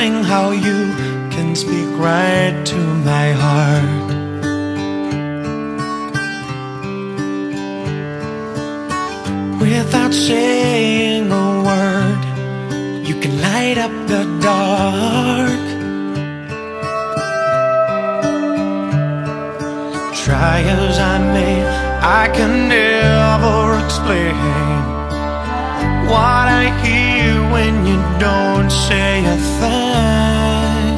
amazing how you can speak right to my heart. Without saying a word, you can light up the dark. Try as I may, I can never explain what I hear when you don't say a thing.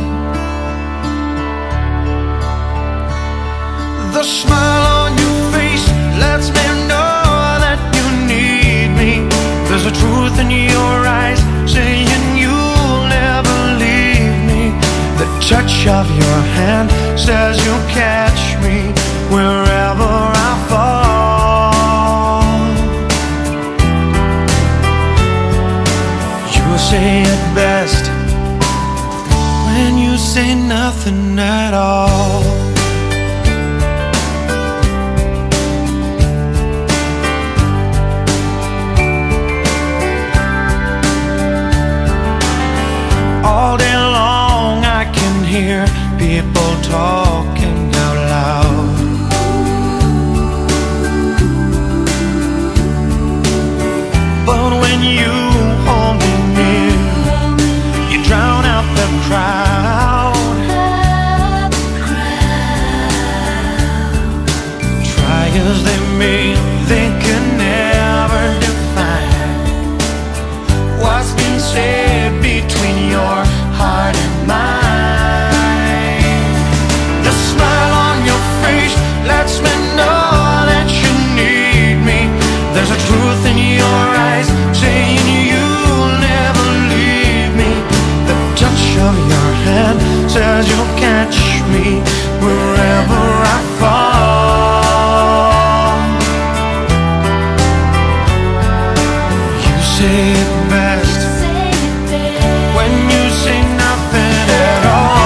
The smile on your face lets me know that you need me. There's a truth in your eyes saying you'll never leave me. The touch of your hand says you'll catch me wherever I fall. You say it best when you say nothing at all. All day long I can hear people talking out loud. But when you hold me near, you drown out the crowd. Try as they may, they can never define what's been said between your heart and mine. The smile on your face lets me know that you need me. There's a truth in your eyes saying you'll never leave me. The touch of your hand says you'll catch me wherever I fall. You say it best when you say nothing at all.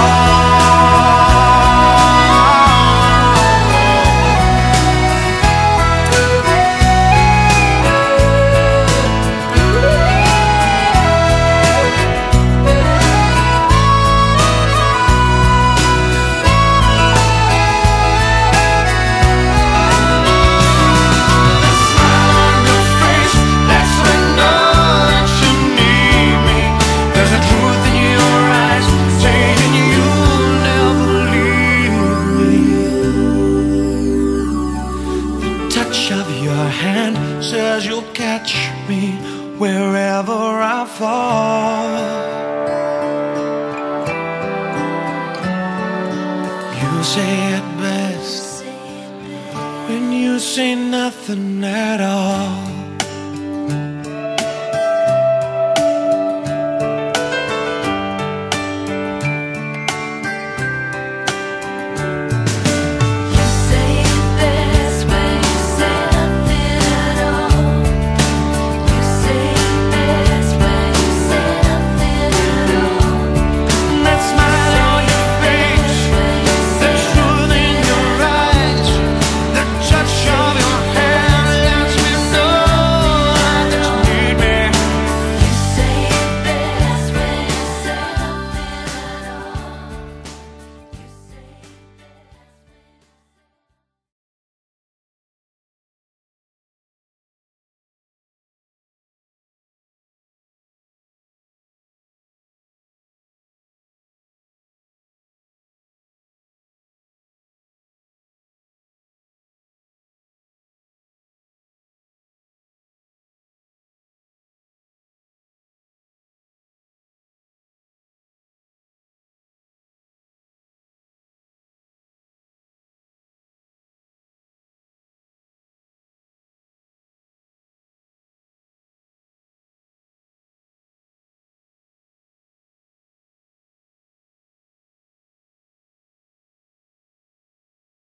Of your hand says you'll catch me wherever I fall. You say it best when you say nothing at all.